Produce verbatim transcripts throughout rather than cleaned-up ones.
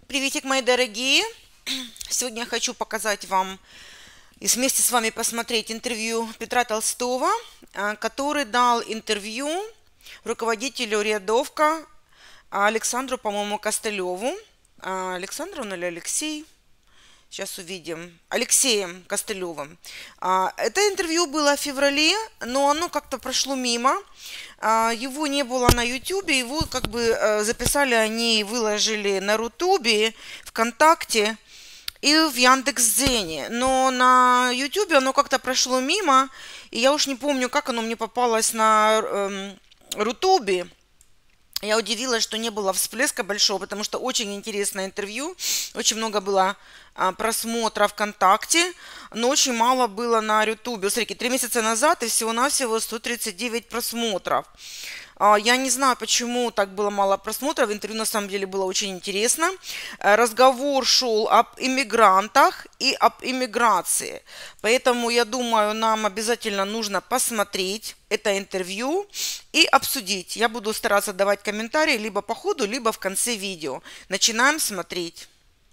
Приветик, мои дорогие! Сегодня я хочу показать вам и вместе с вами посмотреть интервью Петра Толстого, который дал интервью руководителю Рядовка Александру, по-моему, Костылеву. Александру или Алексей? Сейчас увидим. Алексеем Костылевым. Это интервью было в феврале, но оно как-то прошло мимо. Его не было на Ютубе, его как бы записали они и выложили на Рутубе, ВКонтакте и в Яндекс.Дзене. Но на Ютубе оно как-то прошло мимо, и я уж не помню, как оно мне попалось на э, Рутубе. Я удивилась, что не было всплеска большого, потому что очень интересное интервью, очень много было а, просмотров ВКонтакте, но очень мало было на Ютубе. Смотрите, три месяца назад и всего-навсего сто тридцать девять просмотров. А, я не знаю, почему так было мало просмотров. Интервью на самом деле было очень интересно. Разговор шел об иммигрантах и об иммиграции. Поэтому, я думаю, нам обязательно нужно посмотреть это интервью и обсудить. Я буду стараться давать комментарии либо по ходу, либо в конце видео. Начинаем смотреть.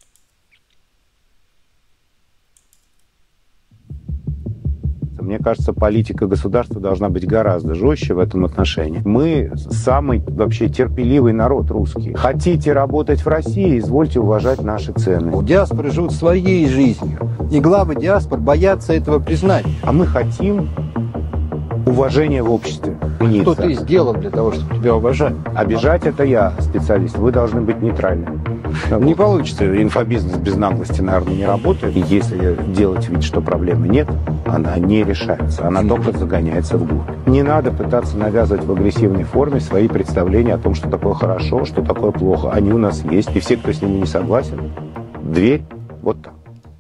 Мне кажется, политика государства должна быть гораздо жестче в этом отношении. Мы самый вообще терпеливый народ русский. Хотите работать в России, извольте уважать наши цены. Диаспоры живут своей жизнью. И главы диаспор боятся этого признать. А мы хотим уважения в обществе. Что ты сделал для того, чтобы тебя уважали? Обижать — это я специалист. Вы должны быть нейтральны. Не получится. Инфобизнес без наглости, наверное, не работает. И если делать вид, что проблемы нет, она не решается. Она только загоняется вглубь. Не надо пытаться навязывать в агрессивной форме свои представления о том, что такое хорошо, что такое плохо. Они у нас есть. И все, кто с ними не согласен, дверь вот так.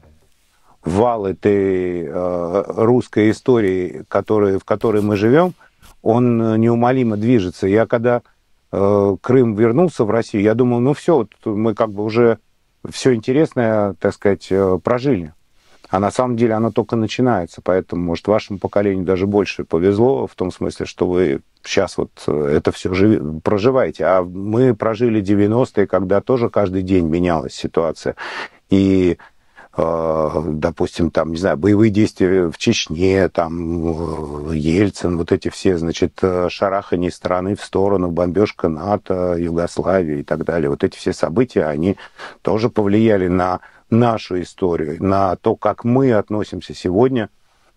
Вал этой э, русской истории, который, в которой мы живем, он неумолимо движется. Я когда э, Крым вернулся в Россию, я думал, ну все, вот мы как бы уже все интересное, так сказать, прожили. А на самом деле оно только начинается. Поэтому, может, вашему поколению даже больше повезло, в том смысле, что вы сейчас вот это все живи, проживаете. А мы прожили девяностые, когда тоже каждый день менялась ситуация. И допустим, там, не знаю, боевые действия в Чечне, там, Ельцин, вот эти все, значит, шарахание страны в сторону, бомбежка НАТО, Югославии и так далее. Вот эти все события, они тоже повлияли на нашу историю, на то, как мы относимся сегодня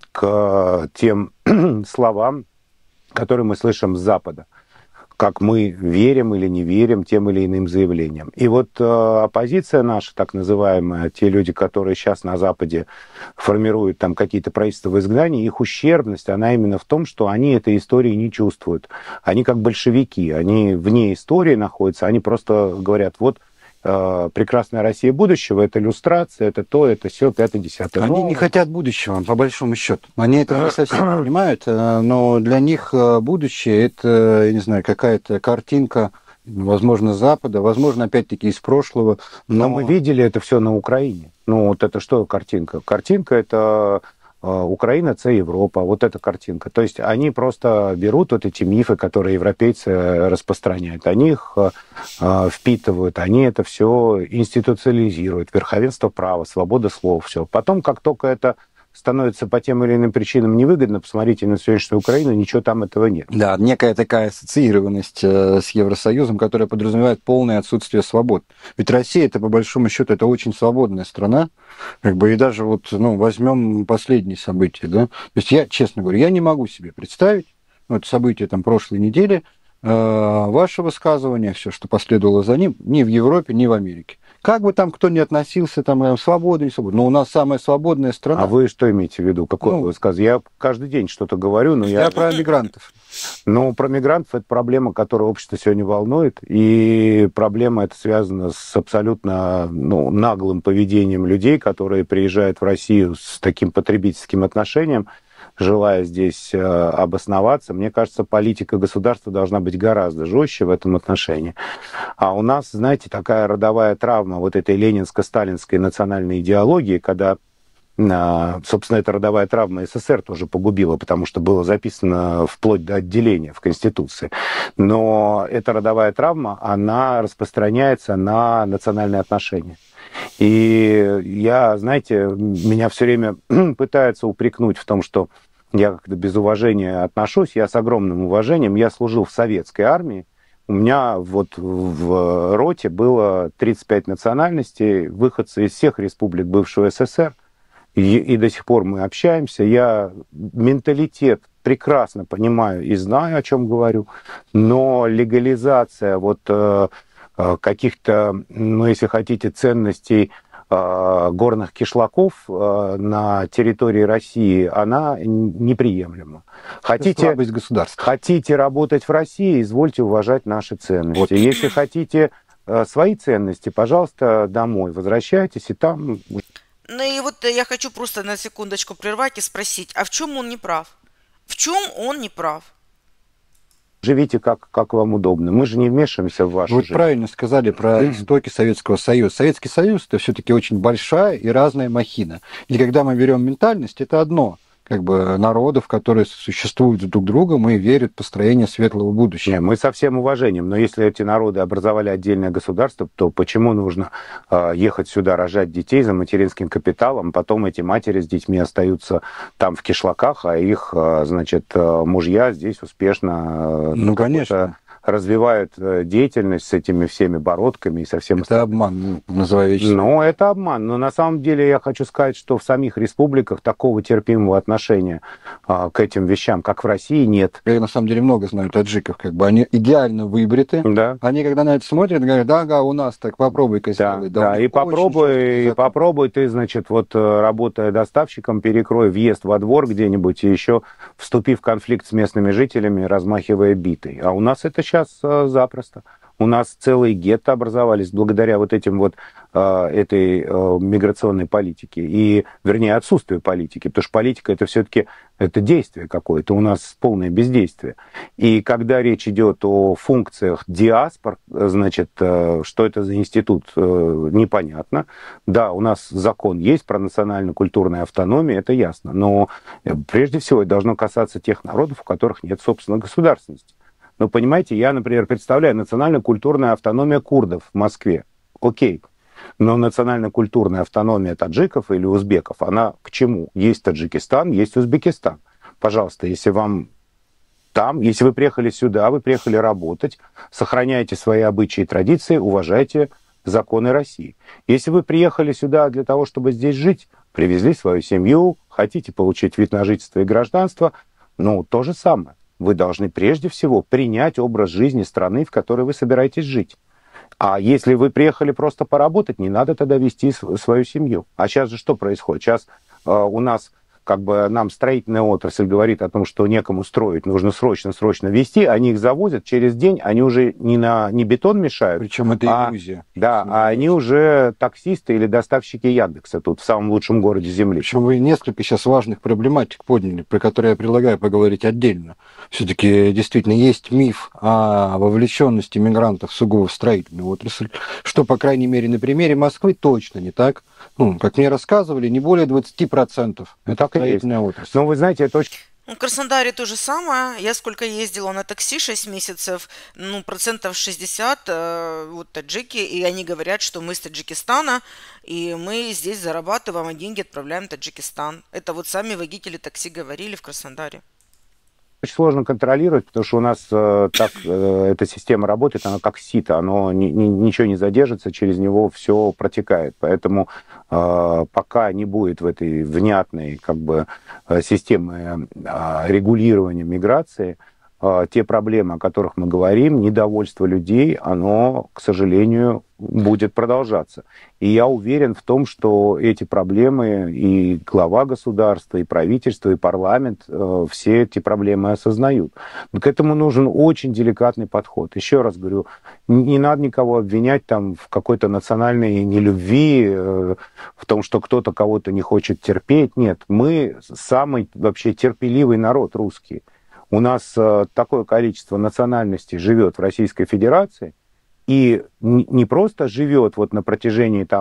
к тем словам, которые мы слышим с Запада. Как мы верим или не верим тем или иным заявлениям. И вот э, оппозиция наша, так называемая, те люди, которые сейчас на Западе формируют там какие-то правительства в изгнании, их ущербность, она именно в том, что они этой истории не чувствуют. Они как большевики, они вне истории находятся, они просто говорят, вот, прекрасная Россия будущего, это иллюстрация, это то, это все, пятое, десятое. Они но... не хотят будущего, по большому счету. Они это не совсем понимают, но для них будущее это, я не знаю, какая-то картинка, возможно, Запада, возможно, опять-таки из прошлого. Но... но мы видели это все на Украине. Ну, вот это что картинка? Картинка это... Украина, це Европа, вот эта картинка. То есть они просто берут вот эти мифы, которые европейцы распространяют, они их э, впитывают, они это все институциализируют, верховенство права, свобода слова, все. Потом, как только это становится по тем или иным причинам невыгодно, посмотрите на сегодняшнюю Украину, ничего там этого нет. Да, некая такая ассоциированность э, с Евросоюзом, которая подразумевает полное отсутствие свобод. Ведь Россия, это по большому счету, это очень свободная страна, как бы, и даже вот, ну, возьмем последние события, да, то есть я, честно говорю, я не могу себе представить, ну, это события там прошлой недели, э, ваше высказывание, все, что последовало за ним, ни в Европе, ни в Америке. Как бы там кто ни относился, там, свобода, не свобода, но у нас самая свободная страна. А вы что имеете в виду? Какой ну, сказ? Я каждый день что-то говорю, но я... Я про мигрантов. Ну, про мигрантов это проблема, которая общество сегодня волнует, и проблема эта связана с абсолютно ну, наглым поведением людей, которые приезжают в Россию с таким потребительским отношением, желая здесь э, обосноваться. Мне кажется, политика государства должна быть гораздо жестче в этом отношении. А у нас, знаете, такая родовая травма вот этой ленинско-сталинской национальной идеологии, когда Собственно, эта родовая травма СССР тоже погубила, потому что было записано вплоть до отделения в Конституции. Но эта родовая травма, она распространяется на национальные отношения. И я, знаете, меня все время пытаются упрекнуть в том, что я как-то без уважения отношусь. Я с огромным уважением. Я служил в советской армии. У меня вот в роте было тридцать пять национальностей, выходцы из всех республик бывшего СССР. И, и до сих пор мы общаемся. Я менталитет прекрасно понимаю и знаю, о чем говорю. Но легализация вот э, каких-то, ну, если хотите, ценностей э, горных кишлаков э, на территории России, она неприемлема. Хотите, хотите работать в России, извольте уважать наши ценности. Вот. Если хотите э, свои ценности, пожалуйста, домой возвращайтесь, и там... Ну и вот я хочу просто на секундочку прервать и спросить, а в чем он не прав? В чем он не прав? Живите как, как вам удобно. Мы же не вмешиваемся в вашу Вы жизнь. правильно сказали про истоки Советского Союза. Советский Союз – это все-таки очень большая и разная махина. И когда мы берем ментальность, это одно. Как бы народов, которые существуют друг другом и верят в построение светлого будущего. Не, мы со всем уважением, но если эти народы образовали отдельное государство, то почему нужно э, ехать сюда, рожать детей за материнским капиталом, потом эти матери с детьми остаются там в кишлаках, а их, э, значит, э, мужья здесь успешно э, ну, конечно. развивают деятельность с этими всеми бородками и со всем это остальным. Обман, называю вещи. Ну, это обман. Но на самом деле я хочу сказать, что в самих республиках такого терпимого отношения а, к этим вещам, как в России, нет. Я на самом деле много знаю таджиков, как бы они идеально выбриты. Да. Они, когда на это смотрят, говорят, да, да, у нас так, попробуй-ка сделай. Да, да, и попробуй, и попробуй ты, значит, вот работая доставщиком, перекрой въезд во двор где-нибудь и еще вступи в конфликт с местными жителями, размахивая битой. А у нас это сейчас запросто. У нас целые гетто образовались благодаря вот этим вот э, этой э, миграционной политике и, вернее, отсутствию политики, потому что политика это все-таки это действие какое-то, у нас полное бездействие. И когда речь идет о функциях диаспор, значит, э, что это за институт, э, непонятно. Да, у нас закон есть про национально-культурную автономию, это ясно, но прежде всего это должно касаться тех народов, у которых нет собственной государственности. Ну, понимаете, я, например, представляю национально-культурная автономия курдов в Москве. Окей. Но национально-культурная автономия таджиков или узбеков, она к чему? Есть Таджикистан, есть Узбекистан. Пожалуйста, если вам там, если вы приехали сюда, вы приехали работать, сохраняйте свои обычаи и традиции, уважайте законы России. Если вы приехали сюда для того, чтобы здесь жить, привезли свою семью, хотите получить вид на жительство и гражданство, ну, то же самое. Вы должны прежде всего принять образ жизни страны, в которой вы собираетесь жить. А если вы приехали просто поработать, не надо тогда вести свою семью. А сейчас же что происходит? Сейчас э, у нас как бы нам строительная отрасль говорит о том, что некому строить, нужно срочно-срочно вести, они их завозят, через день они уже не, на, не бетон мешают. Причем это а, иллюзия. Да, а они уже таксисты или доставщики Яндекса тут, в самом лучшем городе Земли. Причем вы несколько сейчас важных проблематик подняли, про которые я предлагаю поговорить отдельно. Все-таки действительно есть миф о вовлеченности мигрантов сугубо в строительную отрасль, что, по крайней мере, на примере Москвы точно не так. Ну, как мне рассказывали, не более двадцати процентов. Ну, так и есть. Отрасль. Но вы знаете, это очень... В Краснодаре то же самое. Я сколько ездила на такси, шесть месяцев, ну, процентов шестьдесят э, вот таджики, и они говорят, что мы из Таджикистана, и мы здесь зарабатываем, а деньги отправляем в Таджикистан. Это вот сами водители такси говорили в Краснодаре. Очень сложно контролировать, потому что у нас э, так э, эта система работает, она как сито, оно ни, ни, ничего не задержится, через него все протекает. Поэтому э, пока не будет в этой внятной как бы, системы э, регулирования миграции, э, те проблемы, о которых мы говорим, недовольство людей, оно, к сожалению, будет продолжаться. И я уверен в том, что эти проблемы и глава государства, и правительство, и парламент э, все эти проблемы осознают. Но к этому нужен очень деликатный подход. Еще раз говорю, не, не надо никого обвинять там, в какой-то национальной нелюбви, э, в том, что кто-то кого-то не хочет терпеть. Нет, мы самый вообще терпеливый народ русский. У нас э, такое количество национальностей живет в Российской Федерации, и не просто живет вот на протяжении там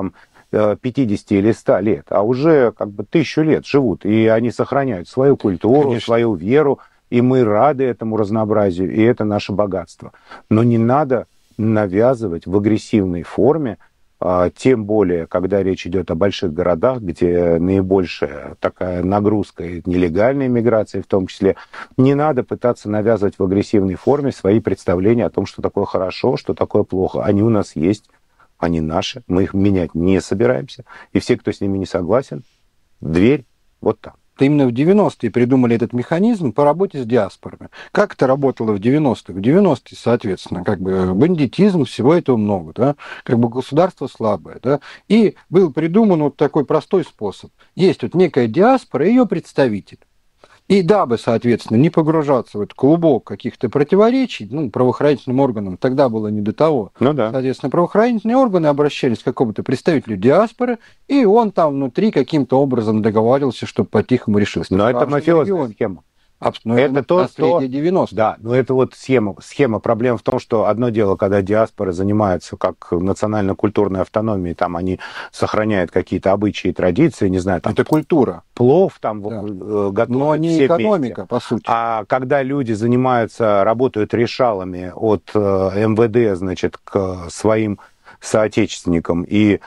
пятидесяти или ста лет, а уже как бы тысячу лет живут, и они сохраняют свою культуру, Конечно. свою веру, и мы рады этому разнообразию, и это наше богатство. Но не надо навязывать в агрессивной форме, тем более, когда речь идет о больших городах, где наибольшая такая нагрузка и нелегальной миграции в том числе, не надо пытаться навязывать в агрессивной форме свои представления о том, что такое хорошо, что такое плохо. Они у нас есть, они наши, мы их менять не собираемся. И все, кто с ними не согласен, дверь вот так. Именно в девяностые придумали этот механизм по работе с диаспорами. Как это работало в девяностых? В девяностые, соответственно, как бы бандитизм, всего этого много, да? Как бы государство слабое, да? И был придуман вот такой простой способ. Есть вот некая диаспора и ее представитель. И дабы, соответственно, не погружаться в этот клубок каких-то противоречий, ну, правоохранительным органам тогда было не до того. Ну да. Соответственно, правоохранительные органы обращались к какому-то представителю диаспоры, и он там внутри каким-то образом договаривался, чтобы по-тихому решился. Но это мафиозная схема. Но это, это то, что... девяностых. Да, но это вот схема, схема. Проблема в том, что одно дело, когда диаспоры занимаются как национально-культурной автономией, там они сохраняют какие-то обычаи и традиции, не знаю, там... Это культура. Плов там да. готовят. Но не все экономика, вместе. по сути. А когда люди занимаются, работают решалами от эм вэ дэ, значит, к своим соотечественникам и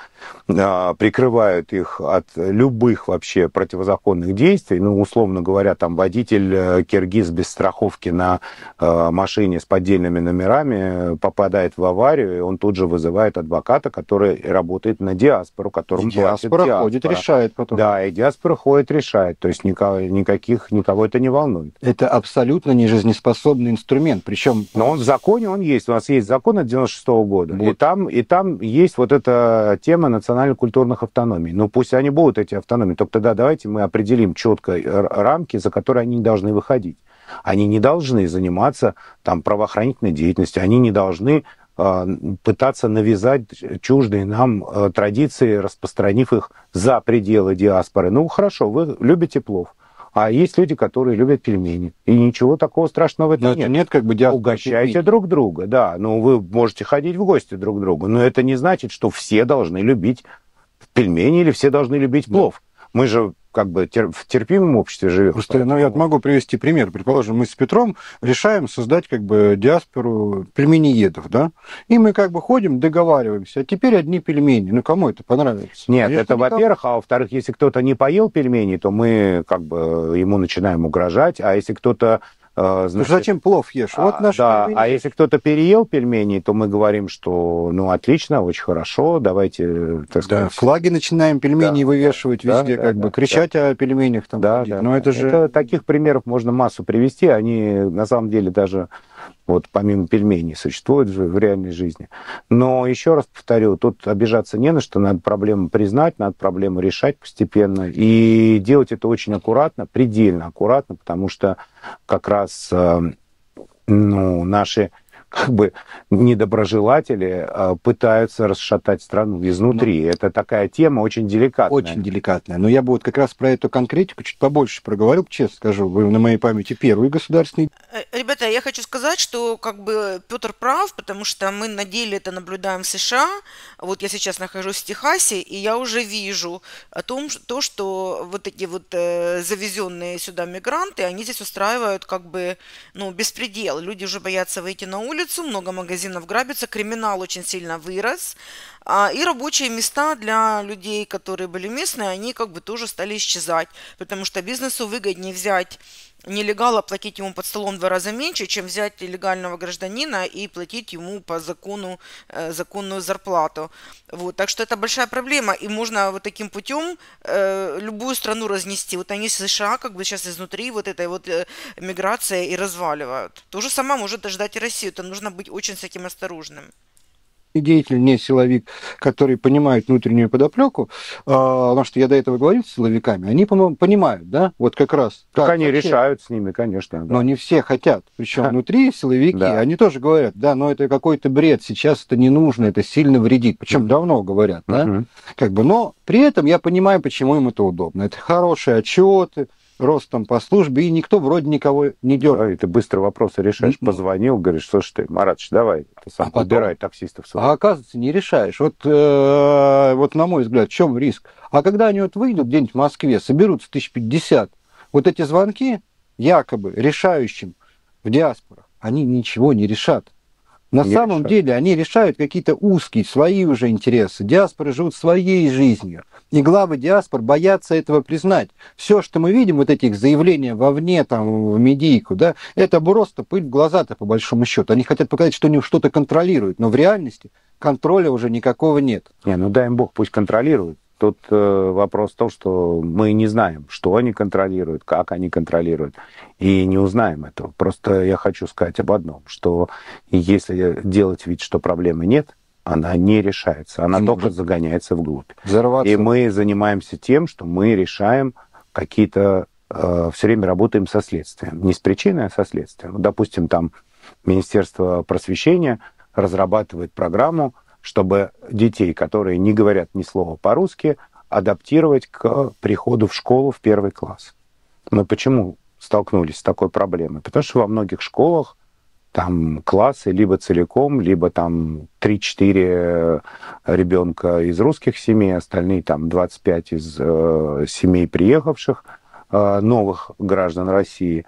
а, прикрывают их от любых вообще противозаконных действий, ну, условно говоря, там водитель киргиз без страховки на а, машине с поддельными номерами попадает в аварию, и он тут же вызывает адвоката, который работает на диаспору, которому платит диаспора. диаспора. ходит, решает потом. Да, и диаспора ходит, решает, то есть никого, никаких, никого это не волнует. Это абсолютно нежизнеспособный инструмент, причем... Но он в законе, он есть, у нас есть закон от девяносто шестого года, вот. и там, и там есть вот эта тема национально-культурных автономий. Ну, пусть они будут, эти автономии, только тогда давайте мы определим четко рамки, за которые они не должны выходить. Они не должны заниматься там правоохранительной деятельностью, они не должны э, пытаться навязать чуждые нам э, традиции, распространив их за пределы диаспоры. Ну, хорошо, вы любите плов. А есть люди, которые любят пельмени. И ничего такого страшного в этом нет. нет как бы Угощайте пельмени. друг друга, да. Ну, вы можете ходить в гости друг к другу. Но это не значит, что все должны любить пельмени или все должны любить плов. Да. Мы же как бы тер- в терпимом обществе живем. Просто ну, я могу привести пример. Предположим, мы с Петром решаем создать как бы диаспору пельмениедов, да? И мы как бы ходим, договариваемся. А теперь одни пельмени. Ну, кому это понравится? Нет, Конечно, это никому. во-первых. А во-вторых, если кто-то не поел пельмени, то мы как бы ему начинаем угрожать. А если кто-то... Значит, зачем плов ешь? Вот а, наши да, пельмени. А если кто-то переел пельмени, то мы говорим, что ну отлично, очень хорошо, давайте, так сказать... Да, флаги начинаем пельмени да, вывешивать да, везде, да, как да, бы да, кричать да. о пельменях. Там, да, да, Но да. это же... Это, таких примеров можно массу привести, они на самом деле даже... Вот помимо пельменей существуют же в реальной жизни. Но еще раз повторю, тут обижаться не на что, надо проблему признать, надо проблему решать постепенно. И делать это очень аккуратно, предельно аккуратно, потому что как раз ну, наши как бы недоброжелатели э, пытаются расшатать страну изнутри. Ну, это такая тема очень деликатная. Очень деликатная. Но я бы вот как раз про эту конкретику чуть побольше проговорю, честно скажу. Вы на моей памяти первый государственный. Ребята, я хочу сказать, что как бы Петр прав, потому что мы на деле это наблюдаем в США. Вот я сейчас нахожусь в Техасе, и я уже вижу о том, то, что вот эти вот э, завезенные сюда мигранты, они здесь устраивают как бы ну, беспредел. Люди уже боятся выйти на улицу. Много магазинов грабится, криминал очень сильно вырос, а, и рабочие места для людей, которые были местные, они как бы тоже стали исчезать, потому что бизнесу выгоднее взять нелегала, платить ему под столом в два раза меньше, чем взять легального гражданина и платить ему по закону э, законную зарплату. Вот, так что это большая проблема, и можно вот таким путем э, любую страну разнести. Вот они США как бы сейчас изнутри вот этой вот э, миграции и разваливают. То же самое может ждать и Россию. Это нужно быть очень с этим осторожным. Деятель, не силовик, который понимает внутреннюю подоплеку, потому что я до этого говорил с силовиками, они понимают, да, вот как раз. Как, как они вообще, решают с ними, конечно. Да. Но не все хотят. Причем внутри силовики, да. Они тоже говорят, да, но это какой-то бред, сейчас это не нужно, это сильно вредит. Причем давно говорят, да, как бы, но при этом я понимаю, почему им это удобно. Это хорошие отчеты, ростом по службе, и никто вроде никого не дергает. Да, ты быстро вопросы решаешь, mm-hmm. позвонил, говоришь, слушай ты, Маратыч, давай, ты сам а подбирай потом... таксистов. А оказывается, не решаешь. Вот, э, вот на мой взгляд, в чем риск? А когда они вот выйдут где-нибудь в Москве, соберутся тысяч пятьдесят, вот эти звонки, якобы решающим в диаспорах, они ничего не решат. На не самом решают. деле они решают какие-то узкие, свои уже интересы. Диаспоры живут своей жизнью. И главы диаспор боятся этого признать. Все, что мы видим, вот эти их заявления вовне, там, в медийку, да, это просто пыль в глаза-то, по большому счету. Они хотят показать, что они что-то контролируют, но в реальности контроля уже никакого нет. Не, ну дай им Бог, пусть контролируют. Тут э, вопрос в том, что мы не знаем, что они контролируют, как они контролируют, и не узнаем этого. Просто я хочу сказать об одном, что если делать вид, что проблемы нет, она не решается, она только может загоняется вглубь. Взорваться. И мы занимаемся тем, что мы решаем какие-то, э, все время работаем со следствием. Не с причиной, а со следствием. Допустим, там Министерство просвещения разрабатывает программу, чтобы детей, которые не говорят ни слова по-русски, адаптировать к приходу в школу в первый класс. Мы почему столкнулись с такой проблемой? Потому что во многих школах там классы либо целиком, либо там три-четыре ребенка из русских семей, остальные там двадцать пять из э, семей приехавших, новых граждан России.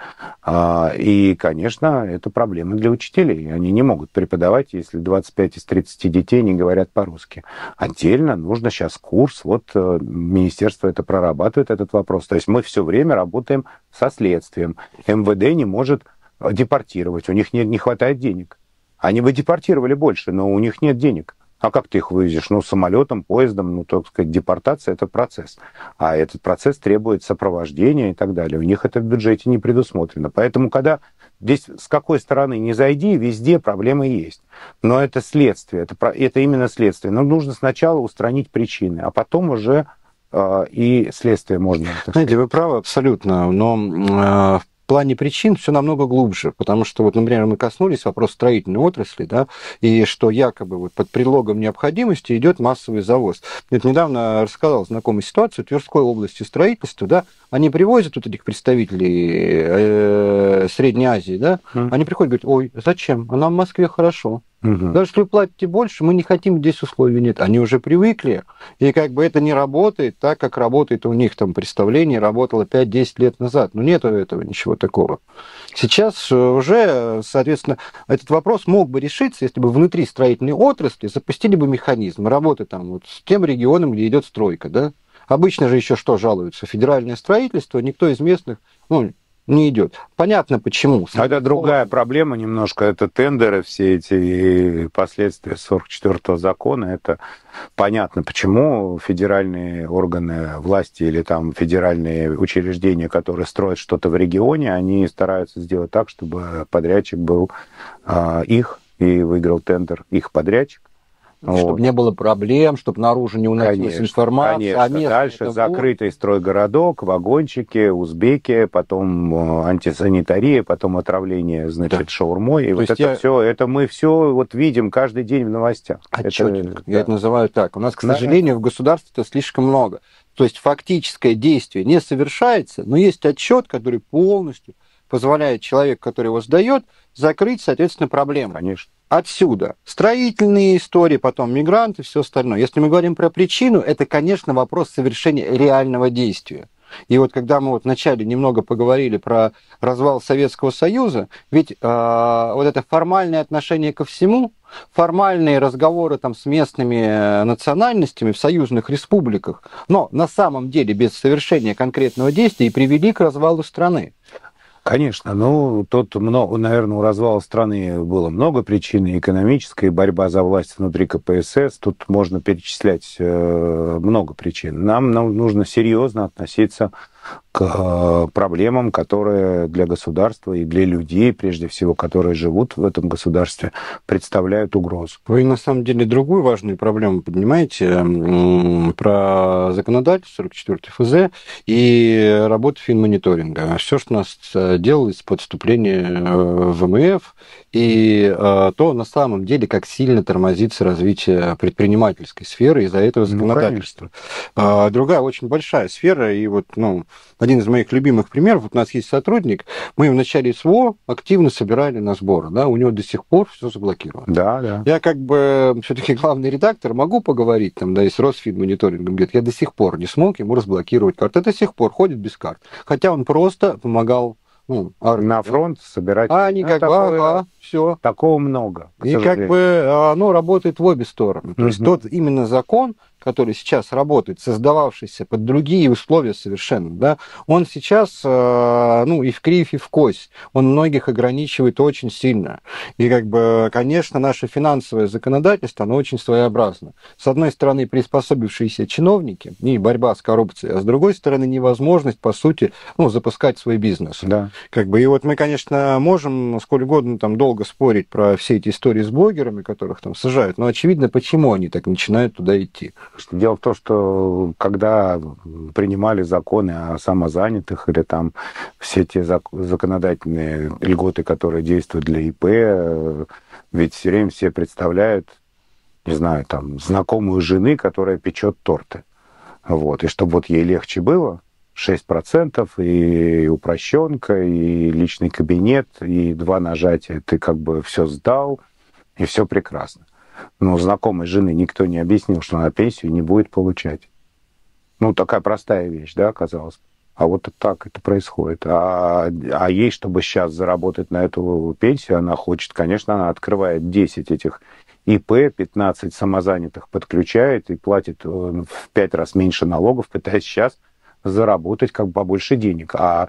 И, конечно, это проблема для учителей. Они не могут преподавать, если двадцать пять из тридцати детей не говорят по-русски. Отдельно нужно сейчас курс. Вот министерство это прорабатывает, этот вопрос. То есть мы все время работаем со следствием. эм вэ дэ не может депортировать. У них не, не хватает денег. Они бы депортировали больше, но у них нет денег. А как ты их вывезешь? Ну, самолетом, поездом, ну, так сказать, депортация – это процесс. А этот процесс требует сопровождения и так далее. У них это в бюджете не предусмотрено. Поэтому, когда здесь с какой стороны не зайди, везде проблемы есть. Но это следствие, это, это именно следствие. Но нужно сначала устранить причины, а потом уже э, и следствие можно. Знаете, вы правы абсолютно, но э, в плане причин все намного глубже, потому что, вот, например, мы коснулись вопроса строительной отрасли, да, и что якобы вот под предлогом необходимости идет массовый завоз. Это недавно рассказал знакомую ситуацию в Тверской области строительства, да, они привозят вот этих представителей э, Средней Азии, да, mm. они приходят и говорят, ой, зачем? А нам в Москве хорошо. Угу. Даже если вы платите больше, мы не хотим, здесь условий нет. Они уже привыкли, и как бы это не работает так, как работает у них там представление, работало пять-десять лет назад. Но нету этого ничего такого. Сейчас уже, соответственно, этот вопрос мог бы решиться, если бы внутри строительной отрасли запустили бы механизм работы там вот с тем регионом, где идет стройка, да. Обычно же еще что жалуются? Федеральное строительство, никто из местных, ну, не идет. Понятно, почему. Это другая проблема немножко. Это тендеры, все эти последствия сорок четвёртого закона. Это понятно, почему федеральные органы власти или там федеральные учреждения, которые строят что-то в регионе, они стараются сделать так, чтобы подрядчик был а, их и выиграл тендер их подрядчик. Чтобы вот. Не было проблем, чтобы наружу не уносилась информация. Конечно, а дальше закрытый будет... стройгородок, вагончики, узбеки, потом антисанитария, потом отравление, значит, да. шаурмой. И То вот это я... все, это мы все вот видим каждый день в новостях. Отчетник, это, я да. это называю так. У нас, к сожалению, да. в государстве это слишком много. То есть фактическое действие не совершается, но есть отчет, который полностью позволяет человеку, который его сдает, закрыть, соответственно, проблему. Конечно. Отсюда строительные истории, потом мигранты, все остальное. Если мы говорим про причину, это, конечно, вопрос совершения реального действия. И вот когда мы вот вначале немного поговорили про развал Советского Союза, ведь э, вот это формальное отношение ко всему, формальные разговоры там с местными национальностями в союзных республиках, но на самом деле без совершения конкретного действия и привели к развалу страны. Конечно, ну, тут, много, наверное, у развала страны было много причин, и экономическая, и борьба за власть внутри ка пэ эс эс, тут можно перечислять э, много причин. Нам, нам нужно серьезно относиться к проблемам, которые для государства и для людей, прежде всего, которые живут в этом государстве, представляют угрозу. Вы, на самом деле, другую важную проблему поднимаете про законодательство, сорок четвёртый эф зэ и работу финмониторинга. Все, что у нас делалось по вступлению в эм эф, и то, на самом деле, как сильно тормозится развитие предпринимательской сферы из-за этого законодательства. Ну, другая очень большая сфера, и вот, ну, один из моих любимых примеров. Вот у нас есть сотрудник, мы в начале СВО активно собирали на сборы, да, у него до сих пор все заблокировано. Да, да. Я как бы все-таки главный редактор, могу поговорить там, да, и с Росфинмониторингом, говорит, я до сих пор не смог ему разблокировать карты, до сих пор ходит без карт. Хотя он просто помогал, ну, армии, на фронт да? собирать. А они как бы, ага, все. Такого много. И как бы оно работает в обе стороны. То mm-hmm. есть тот именно закон, который сейчас работает, создававшийся под другие условия совершенно, да, он сейчас, ну, и в кривь, и в кость, он многих ограничивает очень сильно. И, как бы, конечно, наше финансовое законодательство, оно очень своеобразно. С одной стороны, приспособившиеся чиновники и борьба с коррупцией, а с другой стороны, невозможность, по сути, ну, запускать свой бизнес. Да. Как бы, и вот мы, конечно, можем сколь угодно там долго спорить про все эти истории с блогерами, которых там сажают, но очевидно, почему они так начинают туда идти. Дело в том, что когда принимали законы о самозанятых или там все те законодательные льготы, которые действуют для ИП, ведь все время все представляют, не знаю, там, знакомую жены, которая печет торты. Вот. И чтобы вот ей легче было, шесть процентов и упрощенка, и личный кабинет, и два нажатия, ты как бы все сдал, и все прекрасно. Но знакомой жены никто не объяснил, что она пенсию не будет получать. Ну, такая простая вещь, да, казалось бы. А вот так это происходит. А, а ей, чтобы сейчас заработать на эту пенсию, она хочет, конечно, она открывает десять этих ИП, пятнадцать самозанятых подключает и платит в пять раз меньше налогов, пытаясь сейчас заработать как бы побольше денег. А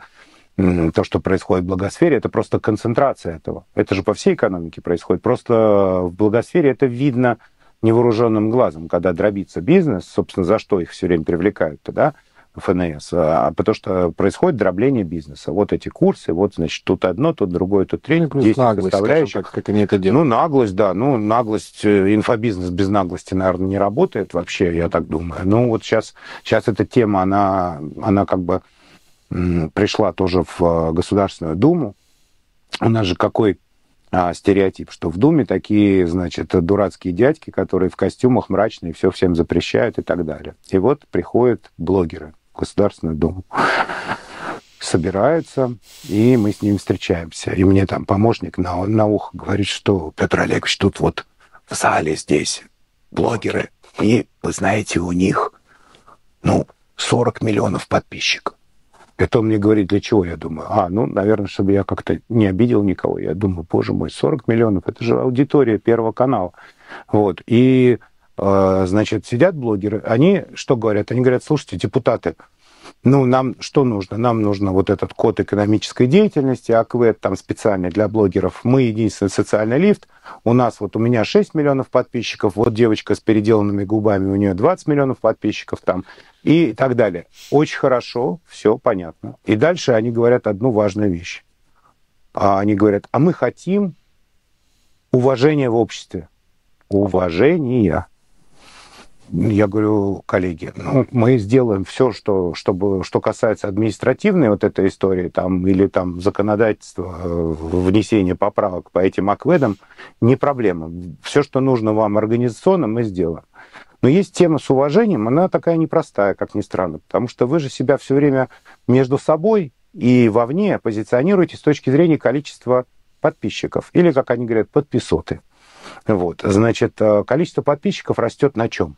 то, что происходит в благосфере, это просто концентрация этого. Это же по всей экономике происходит. Просто в благосфере это видно невооруженным глазом, когда дробится бизнес, собственно, за что их все время привлекают-то, да, ФНС, а потому что происходит дробление бизнеса. Вот эти курсы, вот, значит, тут одно, тут другое, тут третье. Ну, плюс наглость, скажем, как, как они это делают. Ну, наглость, да. Ну, наглость, инфобизнес без наглости, наверное, не работает вообще, я так думаю. Ну, вот сейчас, сейчас эта тема, она, она как бы пришла тоже в Государственную Думу. У нас же какой а, стереотип, что в Думе такие, значит, дурацкие дядьки, которые в костюмах мрачные, все всем запрещают и так далее. И вот приходят блогеры в Государственную Думу, собираются, и мы с ними встречаемся. И мне там помощник на, на ухо говорит, что, Петр Олегович, тут вот в зале здесь блогеры, и, вы знаете, у них, ну, сорок миллионов подписчиков. Это он мне говорит, для чего, я думаю. А, ну, наверное, чтобы я как-то не обидел никого. Я думаю, боже мой, сорок миллионов, это же аудитория Первого канала. Вот. И, э, значит, сидят блогеры, они что говорят? Они говорят, слушайте, депутаты, ну, нам что нужно? Нам нужно вот этот код экономической деятельности, АКВЭД там специальный для блогеров. Мы единственный социальный лифт. У нас вот у меня шесть миллионов подписчиков, вот девочка с переделанными губами, у нее двадцать миллионов подписчиков там и так далее. Очень хорошо, все понятно. И дальше они говорят одну важную вещь. Они говорят, а мы хотим уважения в обществе. Уважения. Я говорю, коллеги, ну, мы сделаем все, что, чтобы, что касается административной вот этой истории, там, или там законодательства, внесения поправок по этим АКВЭДам, не проблема. Все, что нужно вам организационно, мы сделаем. Но есть тема с уважением, она такая непростая, как ни странно, потому что вы же себя все время между собой и вовне позиционируете с точки зрения количества подписчиков, или, как они говорят, подписоты. Вот. Значит, количество подписчиков растет на чем?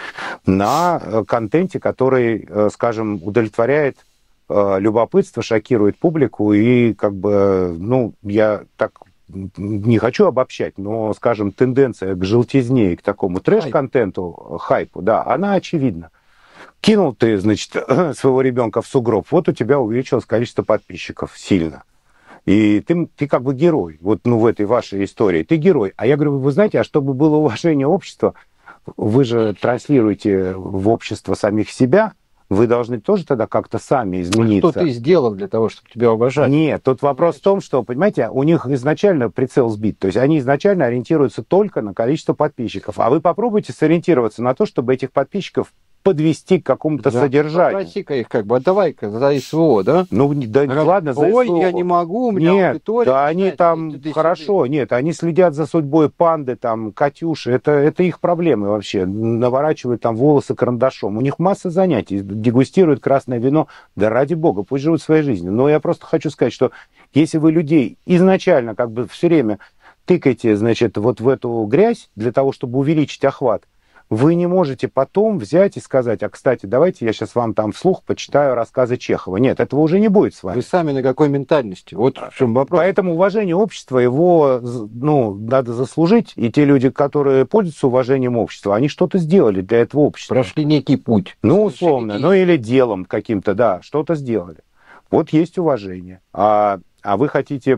На контенте, который, скажем, удовлетворяет любопытство, шокирует публику и как бы, ну, я так не хочу обобщать, но, скажем, тенденция к желтизне и к такому трэш-контенту, хайпу, да, она очевидна. Кинул ты, значит, своего ребенка в сугроб, вот у тебя увеличилось количество подписчиков сильно. И ты, ты как бы герой, вот ну, в этой вашей истории, ты герой. А я говорю, вы знаете, а чтобы было уважение общества, вы же транслируете в общество самих себя, вы должны тоже тогда как-то сами измениться. Что ты сделал для того, чтобы тебя уважать? Нет, тут вопрос в том, что, понимаете, у них изначально прицел сбит. То есть они изначально ориентируются только на количество подписчиков. А вы попробуйте сориентироваться на то, чтобы этих подписчиков подвести к какому-то Да. содержанию. Попроси-ка их, как бы, отдавай-ка за СВО, да? Ну, да, Раз, ладно, за ой, СВО. я не могу, у меня Нет, аудитория. да они знаете, там туда-сюда. хорошо, нет, они следят за судьбой панды, там, Катюши, это, это их проблемы вообще, наворачивают там волосы карандашом, у них масса занятий, дегустируют красное вино, да ради бога, пусть живут своей жизнью. Но я просто хочу сказать, что если вы людей изначально как бы все время тыкаете, значит, вот в эту грязь для того, чтобы увеличить охват, вы не можете потом взять и сказать, а, кстати, давайте я сейчас вам там вслух почитаю рассказы Чехова. Нет, этого уже не будет с вами. Вы сами на какой ментальности? Вот в чем вопрос. Поэтому уважение общества, его, ну, надо заслужить. И те люди, которые пользуются уважением общества, они что-то сделали для этого общества. Прошли некий путь. Ну, условно, ну или делом каким-то, да, что-то сделали. Вот есть уважение. А, а вы хотите,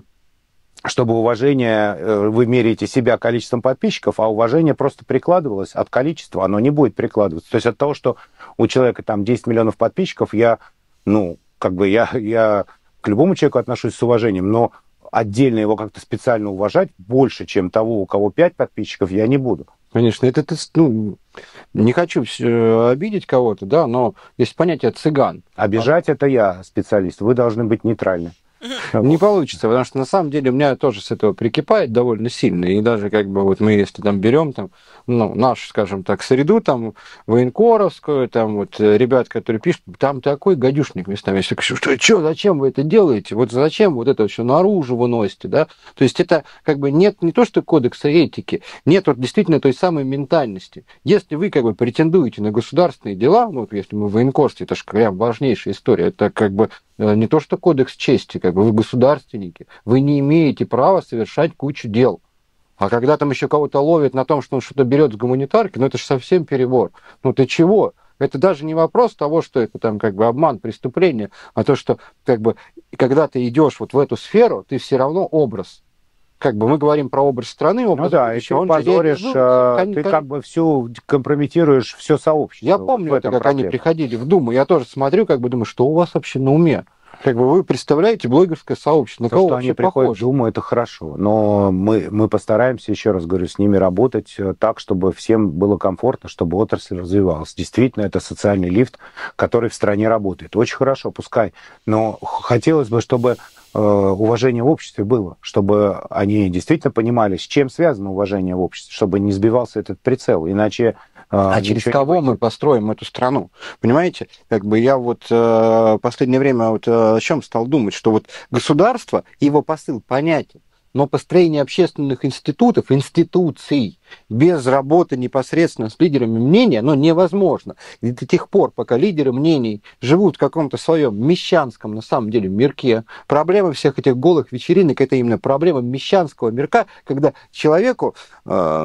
чтобы уважение, вы меряете себя количеством подписчиков, а уважение просто прикладывалось от количества, оно не будет прикладываться. То есть от того, что у человека там десять миллионов подписчиков, я, ну, как бы я, я к любому человеку отношусь с уважением, но отдельно его как-то специально уважать больше, чем того, у кого пять подписчиков, я не буду. Конечно, это, это ну, не хочу обидеть кого-то, да, но есть понятие цыган. Обижать это я специалист, вы должны быть нейтральны. Не получится, потому что на самом деле у меня тоже с этого прикипает довольно сильно. И даже как бы вот мы, если там берем там, ну, нашу, скажем так, среду, там, военкоровскую, там вот ребят, которые пишут, там такой гадюшник местами. Я говорю, что, что, зачем вы это делаете? Вот зачем вот это все наружу выносите, да? То есть это как бы нет не то, что кодекса этики, нет вот действительно той самой ментальности. Если вы как бы претендуете на государственные дела, ну, вот если мы в военкорстве, это же прям важнейшая история, это как бы не то, что кодекс чести, как бы вы государственники, вы не имеете права совершать кучу дел. А когда там еще кого-то ловят на том, что он что-то берет с гуманитарки, ну это же совсем перебор. Ну ты чего? Это даже не вопрос того, что это там как бы обман, преступление, а то, что как бы когда ты идешь вот в эту сферу, ты все равно образ. Как бы мы говорим про образ страны, образ ну да, будущего, и ты позоришь, ну, ты как бы все компрометируешь все сообщество. Я помню, это, как проблема. Они приходили в Думу, я тоже смотрю, как бы думаю, что у вас вообще на уме? Как бы вы представляете блогерское сообщество. На то, кого что они приходят похожи? в Думу, это хорошо. Но мы, мы постараемся, еще раз говорю, с ними работать так, чтобы всем было комфортно, чтобы отрасль развивалась. Действительно, это социальный лифт, который в стране работает. Очень хорошо, пускай. Но хотелось бы, чтобы э, уважение в обществе было, чтобы они действительно понимали, с чем связано уважение в обществе, чтобы не сбивался этот прицел. Иначе... А через кого мы построим эту страну? Понимаете, как бы я вот э, последнее время вот э, о чем стал думать, что вот государство, его посыл понятен, но построение общественных институтов, институций без работы непосредственно с лидерами мнения, оно невозможно. И до тех пор, пока лидеры мнений живут в каком-то своем мещанском, на самом деле, мирке, проблема всех этих голых вечеринок, это именно проблема мещанского мирка, когда человеку, э,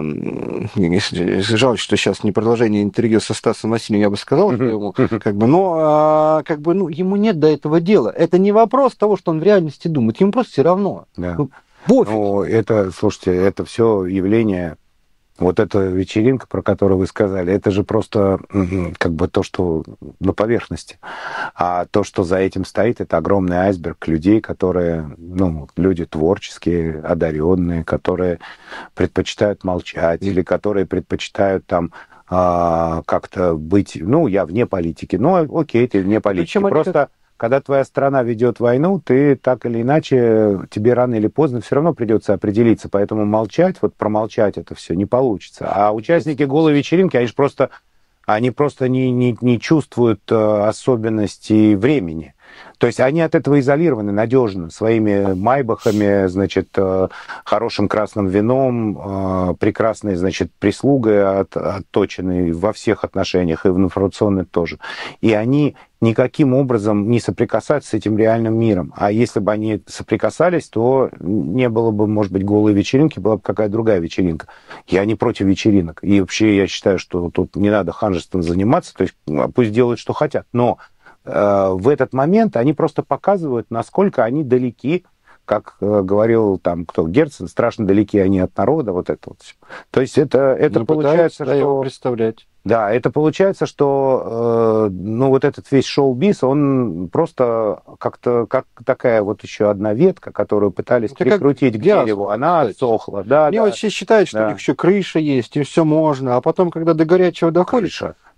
жаль, что сейчас не продолжение интервью со Стасом Васильевым, я бы сказал, что ему, как бы, но э, как бы, ну, ему нет до этого дела. Это не вопрос того, что он в реальности думает, ему просто все равно. Да. Ну, пофиг. Ну, это, слушайте, это все явление, вот эта вечеринка, про которую вы сказали, это же просто как бы то, что на поверхности. А то, что за этим стоит, это огромный айсберг людей, которые, ну, люди творческие, одаренные, которые предпочитают молчать или которые предпочитают там а, как-то быть, ну, я вне политики. Ну, окей, ты вне политики. Причем Просто... это... Когда твоя страна ведет войну, ты так или иначе, тебе рано или поздно все равно придется определиться. Поэтому молчать, вот промолчать это все не получится. А участники голой вечеринки, они же просто, они просто не, не, не чувствуют особенностей времени. То есть они от этого изолированы надежно своими майбахами, значит, хорошим красным вином, прекрасной, значит, прислугой от, отточенной во всех отношениях, и в информационных тоже. И они никаким образом не соприкасаются с этим реальным миром. А если бы они соприкасались, то не было бы, может быть, голой вечеринки, была бы какая-то другая вечеринка. Я не против вечеринок. И вообще я считаю, что тут не надо ханжеством заниматься, то есть пусть делают, что хотят. Но в этот момент они просто показывают, насколько они далеки, как говорил там кто, Герцен, страшно далеки они от народа, вот это вот все. То есть это, это получается, да, что... его представлять. Да, это получается, что э, ну, вот этот весь шоу-биз, он просто как-то, как такая вот еще одна ветка, которую пытались это прикрутить к дереву, она отсохла. Да, Они да, вообще считают, что да. у них еще крыша есть, и все можно, а потом, когда до горячего доходит... Крыша.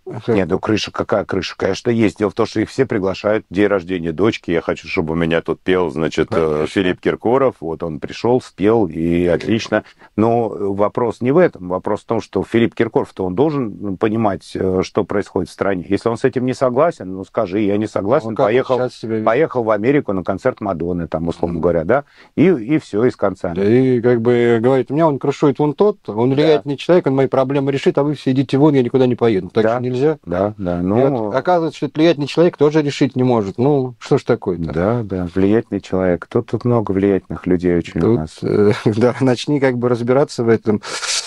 Нет, ну крыша, какая крыша? Конечно, есть. Дело в том, что их все приглашают в день рождения дочки. Я хочу, чтобы у меня тут пел, значит, Конечно. Филипп Киркоров. Вот он пришел, спел, и отлично. Но вопрос не в этом. Вопрос в том, что Филипп Киркоров-то он должен понимать, что происходит в стране. Если он с этим не согласен, ну скажи, я не согласен, поехал, себя... поехал в Америку на концерт Мадонны, там, условно mm. говоря, да, и, и все, и с конца. Да, и как бы говорит, у меня он крышует вон тот, он влияет да. человек, он мои проблемы решит, а вы все идите вон, я никуда не поеду. Так да. что нельзя. Да, да. Ну... Вот, оказывается, что это влиятельный человек тоже решить не может. Ну, что ж такое-то? Да, да, влиятельный человек. Тут, тут много влиятельных людей очень тут, у нас. Э, да, начни как бы разбираться в этом.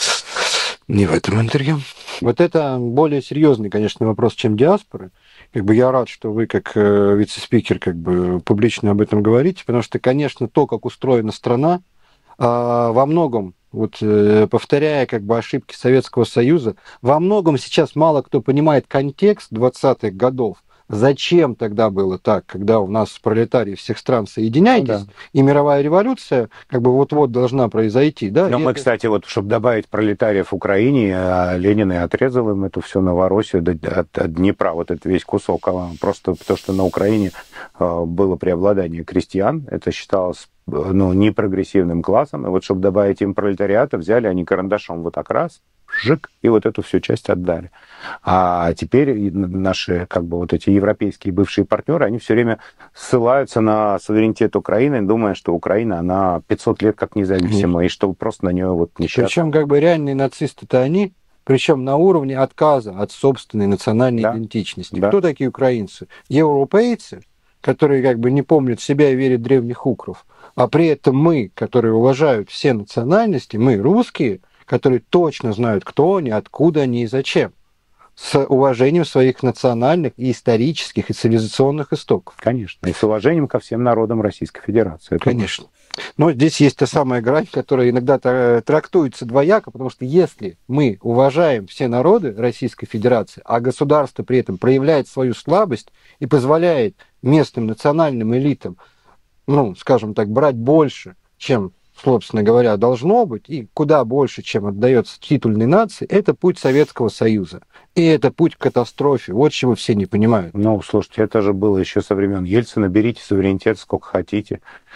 Не в этом интервью. Вот это более серьезный, конечно, вопрос, чем диаспоры. Как бы я рад, что вы, как э, вице-спикер, как бы публично об этом говорите, потому что, конечно, то, как устроена страна, э, во многом, вот э, повторяя как бы ошибки Советского Союза, во многом сейчас мало кто понимает контекст двадцатых годов. Зачем тогда было так, когда у нас пролетарии всех стран соединяйтесь, ну, да. и мировая революция как бы вот-вот должна произойти, да? Но и мы, это... кстати, вот, чтобы добавить пролетариев в Украине, Ленин и отрезал им эту всю Новороссию от, от Днепра, вот этот весь кусок, просто потому что на Украине было преобладание крестьян, это считалось ну, непрогрессивным классом, и вот чтобы добавить им пролетариата, взяли они карандашом вот так раз, жик, и вот эту всю часть отдали. А теперь наши, как бы, вот эти европейские бывшие партнеры, они все время ссылаются на суверенитет Украины, думая, что Украина, она пятьсот лет как независимая, и что просто на нее вот несчастно. Причем, как бы, реальные нацисты-то они, причем на уровне отказа от собственной национальной да. идентичности. Да. Кто такие украинцы? Европейцы, которые, как бы, не помнят себя и верят в древних укров, а при этом мы, которые уважают все национальности, мы, русские, которые точно знают, кто они, откуда они и зачем, с уважением своих национальных и исторических и цивилизационных истоков. Конечно. И с уважением ко всем народам Российской Федерации. Это Конечно. Но здесь есть та самая грань, которая иногда трактуется двояко, потому что если мы уважаем все народы Российской Федерации, а государство при этом проявляет свою слабость и позволяет местным национальным элитам, ну, скажем так, брать больше, чем, собственно говоря, должно быть, и куда больше, чем отдается титульной нации, это путь Советского Союза. И это путь к катастрофе. Вот чего все не понимают. Ну, слушайте, это же было еще со времен Ельцина. Берите суверенитет сколько хотите.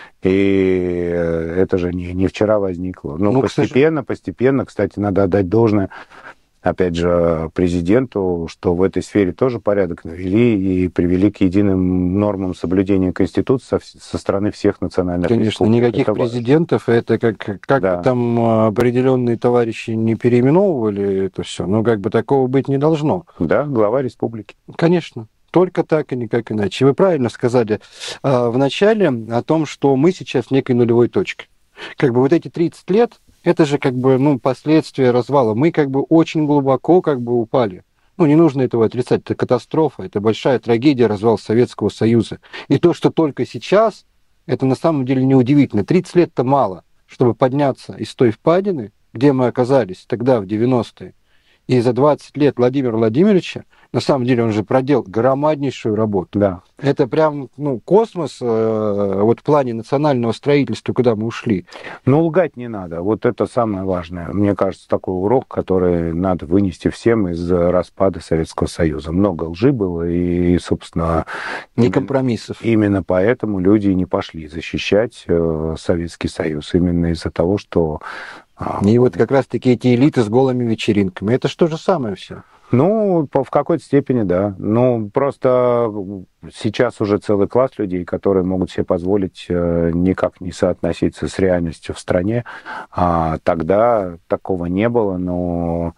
И это же не, не вчера возникло. Ну, ну постепенно, постепенно, кстати, надо отдать должное, опять же, президенту, что в этой сфере тоже порядок навели и привели к единым нормам соблюдения Конституции со, со стороны всех национальных Конечно, республик. никаких это президентов, это как, как да. там определенные товарищи не переименовывали это все, но как бы такого быть не должно. Да, глава республики. Конечно. Только так и никак иначе. Вы правильно сказали э, в начале о том, что мы сейчас в некой нулевой точке. Как бы вот эти тридцать лет, это же как бы, ну, последствия развала. Мы как бы очень глубоко как бы упали. Ну, не нужно этого отрицать. Это катастрофа, это большая трагедия, развал Советского Союза. И то, что только сейчас, это на самом деле неудивительно. тридцать лет-то мало, чтобы подняться из той впадины, где мы оказались тогда, в девяностые. И за двадцать лет Владимира Владимировича, на самом деле, он же проделал громаднейшую работу. Да. Это прям, ну, космос э, вот в плане национального строительства, куда мы ушли. Но лгать не надо. Вот это самое важное. Мне кажется, такой урок, который надо вынести всем из распада Советского Союза. Много лжи было, и, собственно... Не компромиссов. Именно поэтому люди не пошли защищать э, Советский Союз. Именно из-за того, что... И вот как раз-таки эти элиты с голыми вечеринками. Это же то же самое все. Ну, в какой-то степени, да. Ну, просто сейчас уже целый класс людей, которые могут себе позволить никак не соотноситься с реальностью в стране. А тогда такого не было, но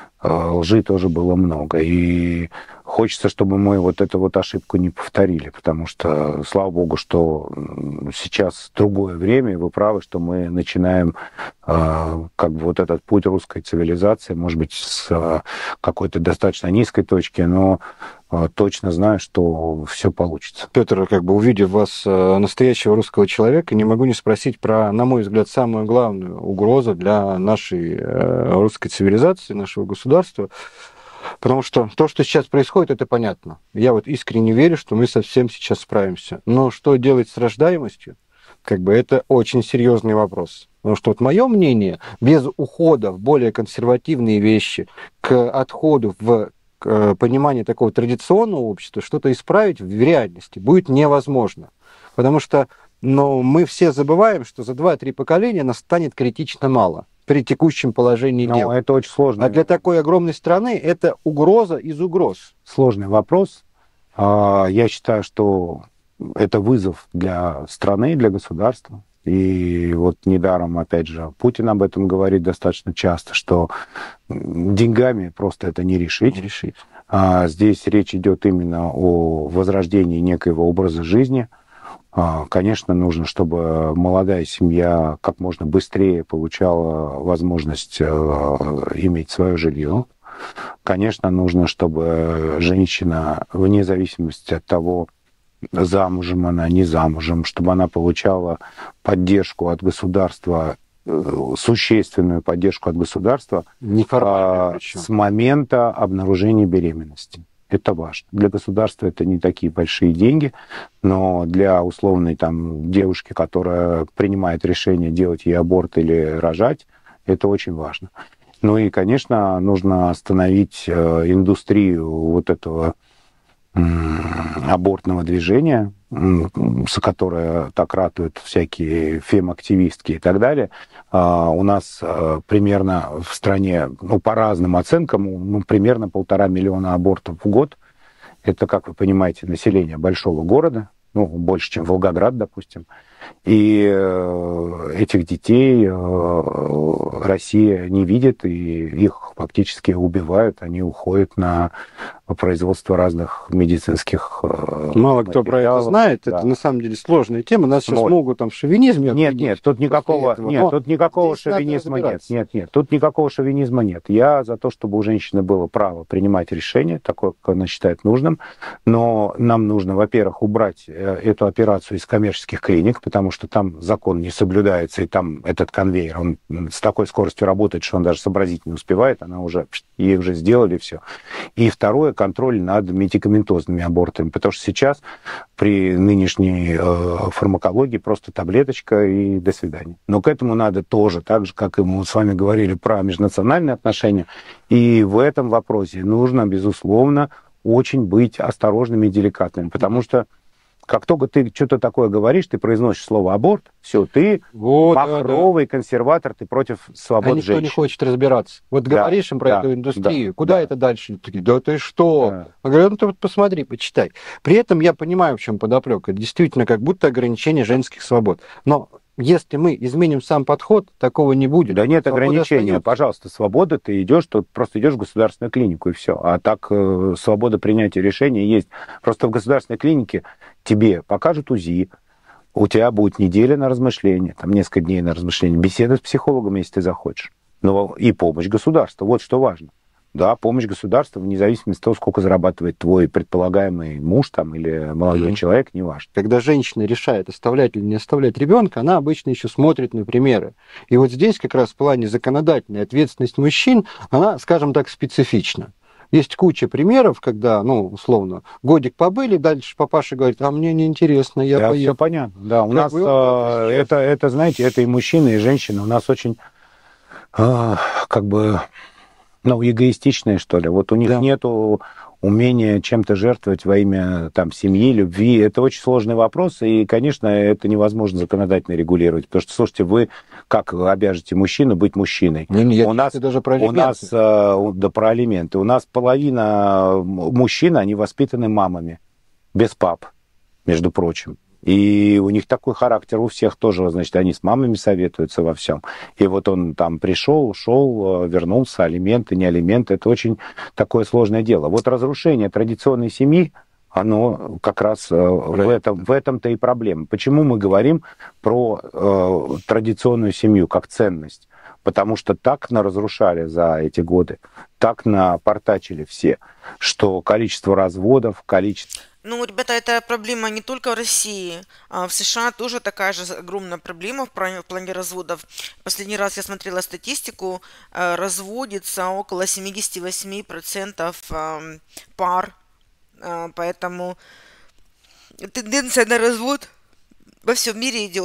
лжи тоже было много. И хочется, чтобы мы вот эту вот ошибку не повторили, потому что, слава богу, что сейчас другое время, и вы правы, что мы начинаем э, как бы вот этот путь русской цивилизации, может быть, с э, какой-то достаточно низкой точки, но э, точно знаю, что все получится. Петр, как бы увидев вас, э, настоящего русского человека, не могу не спросить про, на мой взгляд, самую главную угрозу для нашей э, русской цивилизации, нашего государства. Потому что то, что сейчас происходит, это понятно. Я вот искренне верю, что мы совсем сейчас справимся. Но что делать с рождаемостью, как бы это очень серьезный вопрос. Потому что вот мое мнение, без ухода в более консервативные вещи, к отходу в э, понимания такого традиционного общества что-то исправить в реальности будет невозможно. Потому что ну, мы все забываем, что за два-три поколения нас станет критично мало при текущем положении Но дел. это очень сложно. А для такой огромной страны это угроза из угроз. Сложный вопрос. Я считаю, что это вызов для страны, для государства. И вот недаром, опять же, Путин об этом говорит достаточно часто, что деньгами просто это не решить. Не решить. А здесь речь идет именно о возрождении некоего образа жизни. Конечно, нужно, чтобы молодая семья как можно быстрее получала возможность иметь свое жилье. Конечно, нужно, чтобы женщина, вне зависимости от того, замужем она, не замужем, чтобы она получала поддержку от государства, существенную поддержку от государства а, с момента обнаружения беременности. Это важно. Для государства это не такие большие деньги, но для условной там, девушки, которая принимает решение делать ей аборт или рожать, это очень важно. Ну и, конечно, нужно остановить индустрию вот этого абортного движения, за которое так ратуют всякие фем-активистки и так далее. У нас примерно в стране, ну, по разным оценкам, ну, примерно полтора миллиона абортов в год. Это, как вы понимаете, население большого города, ну, больше, чем Волгоград, допустим. И этих детей Россия не видит, и их фактически убивают, они уходят на производство разных медицинских Мало кто про это знает, да. Это на самом деле сложная тема, нас сейчас вот. могут там в шовинизме... Нет, нет, тут никакого, этого, нет, тут никакого шовинизма нет, нет, нет, тут никакого шовинизма нет. Я за то, чтобы у женщины было право принимать решение, такое, как она считает нужным, но нам нужно, во-первых, убрать эту операцию из коммерческих клиник, потому что там закон не соблюдается, и там этот конвейер, он с такой скоростью работает, что он даже сообразить не успевает, она уже, ей уже сделали все. И второе, контроль над медикаментозными абортами, потому что сейчас при нынешней э, фармакологии просто таблеточка и до свидания. Но к этому надо тоже, так же, как и мы с вами говорили про межнациональные отношения, и в этом вопросе нужно, безусловно, очень быть осторожными и деликатными, потому что как только ты что-то такое говоришь, ты произносишь слово аборт, все, ты вот, махровый да, да. консерватор, ты против свобод а никто женщин. Не хочет разбираться. Вот да, говоришь им про да, эту индустрию, да, куда да. это дальше? Такие, да ты что? Да. Я говорю, ну ты вот посмотри, почитай. При этом я понимаю, в чем подоплека. Это действительно как будто ограничение женских свобод. Но если мы изменим сам подход, такого не будет. Да нет свобода ограничения. Остается. Пожалуйста, свобода, ты идешь, ты просто идешь в государственную клинику и все. А так э, свобода принятия решения есть. Просто в государственной клинике тебе покажут УЗИ, у тебя будет неделя на размышление, там несколько дней на размышление, беседа с психологом, если ты захочешь. Но и помощь государства, вот что важно. Да, помощь государства, вне зависимости от того, сколько зарабатывает твой предполагаемый муж там, или молодой mm-hmm. человек, неважно. Когда женщина решает, оставлять или не оставлять ребенка, она обычно еще смотрит на примеры. И вот здесь как раз в плане законодательной ответственности мужчин, она, скажем так, специфична. Есть куча примеров, когда, ну, условно, годик побыли, дальше папаша говорит, а мне неинтересно, я да, поеду. Все понятно, да. У как нас, а, это, это, знаете, это и мужчины, и женщины. У нас очень, а, как бы, ну, эгоистичные, что ли. Вот у них да. нету умения чем-то жертвовать во имя, там, семьи, любви. Это очень сложный вопрос, и, конечно, это невозможно законодательно регулировать. Потому что, слушайте, вы как обяжете мужчину быть мужчиной? Не, не, у нас, даже про у нас, да, про алименты. У нас половина мужчин, они воспитаны мамами, без пап, между прочим. И у них такой характер у всех тоже, значит, они с мамами советуются во всем. И вот он там пришел, ушел, вернулся, алименты, не алименты. Это очень такое сложное дело. Вот разрушение традиционной семьи, оно как раз в, этом, в этом-то и проблема. Почему мы говорим про э, традиционную семью как ценность? Потому что так наразрушали за эти годы, так напортачили все, что количество разводов, количество... Ну, ребята, это проблема не только в России. А в США тоже такая же огромная проблема в плане разводов. Последний раз я смотрела статистику, разводится около семьдесят восемь процентов пар. Поэтому тенденция на развод во всем мире идет.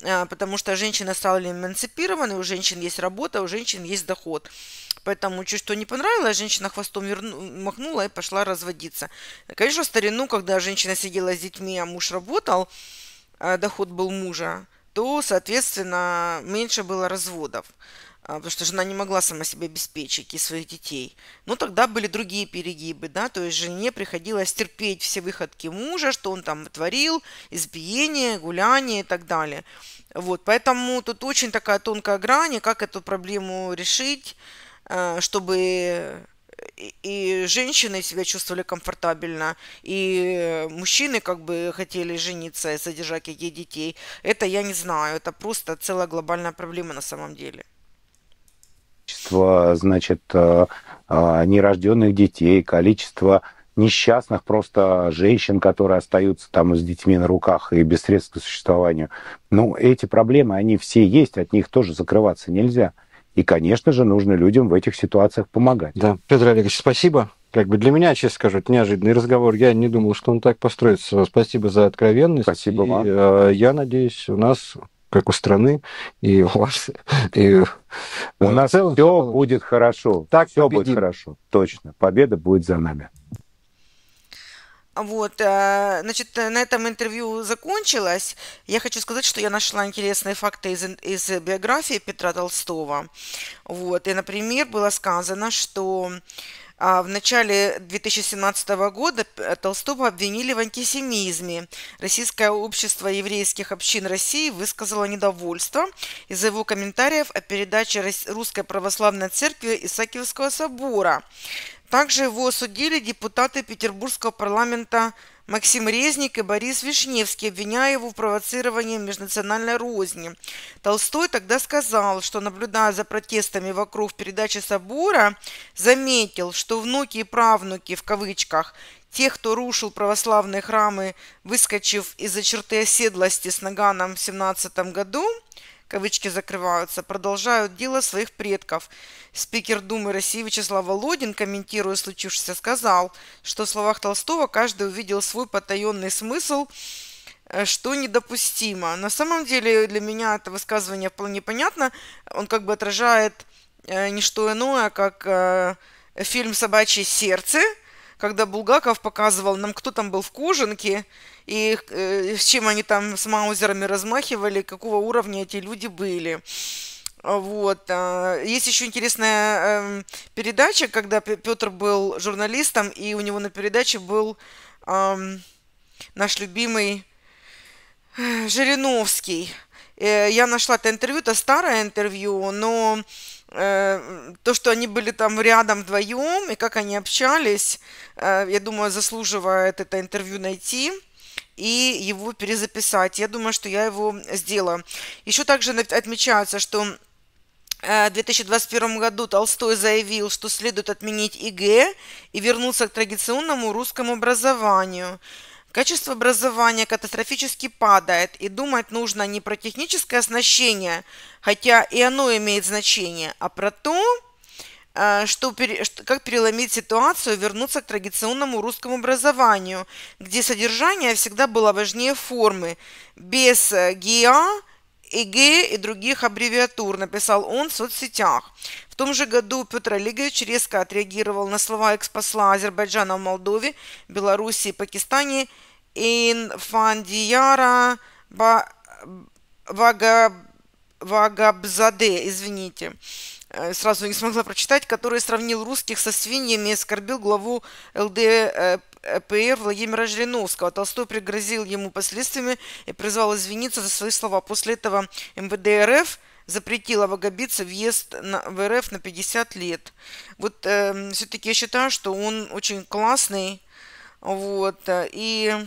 потому что женщины стали эмансипированы, у женщин есть работа, у женщин есть доход. Поэтому чуть что не понравилось, женщина хвостом верну, махнула и пошла разводиться. Конечно, в старину, когда женщина сидела с детьми, а муж работал, доход был мужа, то, соответственно, меньше было разводов, потому что жена не могла сама себя обеспечить и своих детей. Но тогда были другие перегибы, да, то есть жене приходилось терпеть все выходки мужа, что он там творил, избиение, гуляние и так далее. Вот, поэтому тут очень такая тонкая грань, как эту проблему решить, чтобы и женщины себя чувствовали комфортабельно, и мужчины как бы хотели жениться и содержать каких детей. Это я не знаю, это просто целая глобальная проблема на самом деле. Количество, значит, нерожденных детей, количество несчастных просто женщин, которые остаются там с детьми на руках и без средств к существованию. Ну, эти проблемы, они все есть, от них тоже закрываться нельзя. И, конечно же, нужно людям в этих ситуациях помогать. Да, Петр Олегович, спасибо. Как бы для меня, честно скажу, это неожиданный разговор. Я не думал, что он так построится. Спасибо за откровенность. Спасибо и, вам. Э, я надеюсь, у нас, как у страны, и у вас, и у нас все будет хорошо. Так все победим. будет хорошо. Точно. Победа будет за нами. Вот, значит, на этом интервью закончилось. Я хочу сказать, что я нашла интересные факты из, из биографии Петра Толстого. Вот, и, например, было сказано, что в начале две тысячи семнадцатого года Толстого обвинили в антисемизме. Российское общество еврейских общин России высказало недовольство из-за его комментариев о передаче Русской Православной Церкви Исаакиевского собора. Также его осудили депутаты Петербургского парламента Максим Резник и Борис Вишневский, обвиняя его в провоцировании межнациональной розни. Толстой тогда сказал, что, наблюдая за протестами вокруг передачи собора, заметил, что внуки и правнуки, в кавычках, тех, кто рушил православные храмы, выскочив из-за черты оседлости с наганом в семнадцатом году, кавычки закрываются, продолжают дело своих предков. Спикер Думы России Вячеслав Володин, комментируя случившееся, сказал, что в словах Толстого каждый увидел свой потаенный смысл, что недопустимо. На самом деле для меня это высказывание вполне понятно. Он как бы отражает не что иное, как фильм «Собачье сердце», когда Булгаков показывал нам, кто там был в кожанке, и э, с чем они там с маузерами размахивали, какого уровня эти люди были. Вот. Есть еще интересная э, передача, когда Петр был журналистом, и у него на передаче был э, наш любимый э, Жириновский. Э, я нашла это интервью, это старое интервью, но э, то, что они были там рядом вдвоем, и как они общались, э, я думаю, заслуживает это интервью найти и его перезаписать. Я думаю, что я его сделаю. Еще также отмечается, что в две тысячи двадцать первом году Толстой заявил, что следует отменить ЕГЭ и вернуться к традиционному русскому образованию. Качество образования катастрофически падает, и думать нужно не про техническое оснащение, хотя и оно имеет значение, а про то, что, как переломить ситуацию и вернуться к традиционному русскому образованию, где содержание всегда было важнее формы, без ГИА, ЕГЭ и других аббревиатур, написал он в соцсетях. В том же году Петр Олегович резко отреагировал на слова экс-посла Азербайджана в Молдове, Белоруссии и Пакистане Инфандияра Вагабзаде, извините, сразу не смогла прочитать, который сравнил русских со свиньями и оскорбил главу ЛДПР Владимира Жириновского. Толстой пригрозил ему последствиями и призвал извиниться за свои слова. После этого МВД РФ запретила вагабице въезд на, в РФ на пятьдесят лет. Вот э, все-таки я считаю, что он очень классный, вот, и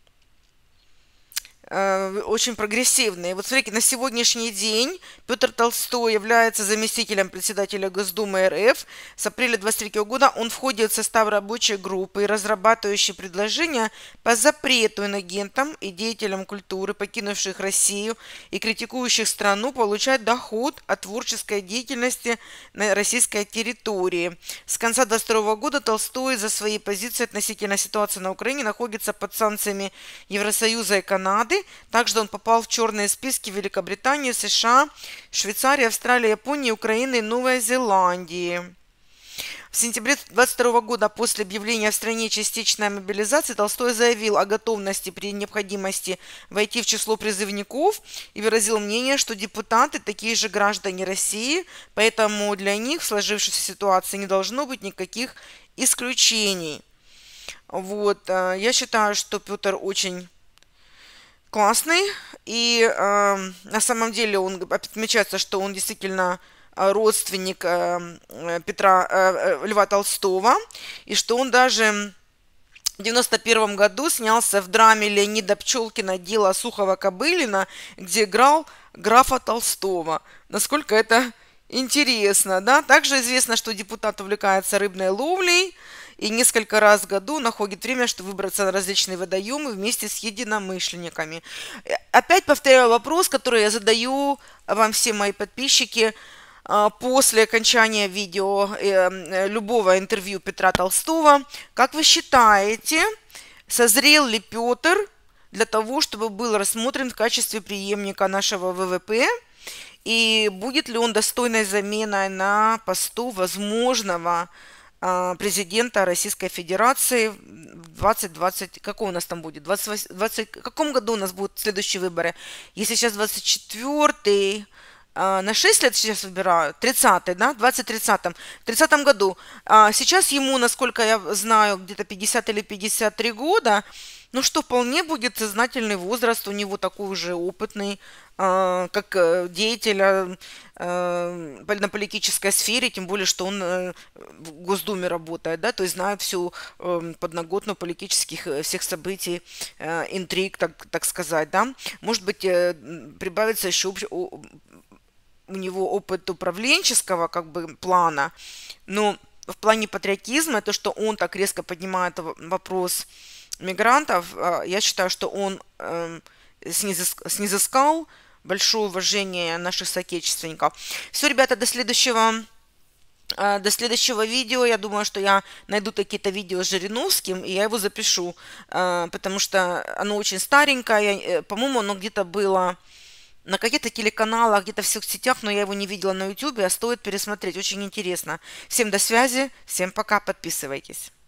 очень прогрессивные. Вот смотрите, на сегодняшний день Петр Толстой является заместителем председателя Госдумы РФ. С апреля две тысячи двадцать третьего года он входит в состав рабочей группы, разрабатывающей предложения по запрету инагентам и деятелям культуры, покинувших Россию и критикующих страну, получать доход от творческой деятельности на российской территории. С конца две тысячи двадцать второго года Толстой за свои позиции относительно ситуации на Украине находится под санкциями Евросоюза и Канады. Также он попал в черные списки Великобритании, США, Швейцарии, Австралии, Японии, Украины и Новой Зеландии. В сентябре двадцать второго года, после объявления в стране частичной мобилизации, Толстой заявил о готовности при необходимости войти в число призывников и выразил мнение, что депутаты такие же граждане России, поэтому для них в сложившейся ситуации не должно быть никаких исключений. Вот, я считаю, что Петр очень классный, и э, на самом деле он отмечается, что он действительно родственник э, Петра э, Льва Толстого, и что он даже в девяносто первом году снялся в драме Леонида Пчелкина «Дело Сухова-Кобылина», где играл графа Толстого. Насколько это интересно, да? Также известно, что депутат увлекается рыбной ловлей и несколько раз в году находит время, чтобы выбраться на различные водоемы вместе с единомышленниками. Опять повторяю вопрос, который я задаю вам, все мои подписчики, после окончания видео э, любого интервью Петра Толстого. Как вы считаете, созрел ли Петр для того, чтобы был рассмотрен в качестве преемника нашего вэ вэ пэ? И будет ли он достойной заменой на посту возможного э, президента Российской Федерации в двадцать двадцать, какой у нас там будет? двадцать, двадцать, в каком году у нас будут следующие выборы? Если сейчас двадцать четвёртый, на шесть лет сейчас выбирают, тридцатый, да, в двадцать тридцатом, тридцатом году. Сейчас ему, насколько я знаю, где-то пятьдесят или пятьдесят три года, ну что, вполне будет сознательный возраст, у него такой уже опытный, как деятеля на политической сфере, тем более, что он в Госдуме работает, да, то есть знает всю подноготную политических всех событий, интриг, так, так сказать, да. Может быть, прибавится еще у него опыт управленческого как бы плана, но в плане патриотизма, то, что он так резко поднимает вопрос мигрантов, я считаю, что он э, снизискал большое уважение наших соотечественников. Все, ребята, до следующего, э, до следующего видео. Я думаю, что я найду какие-то видео с Жириновским, и я его запишу, э, потому что оно очень старенькое, э, по-моему, оно где-то было на каких-то телеканалах, где-то в соцсетях, но я его не видела на ютубе, а стоит пересмотреть. Очень интересно. Всем до связи, всем пока, подписывайтесь.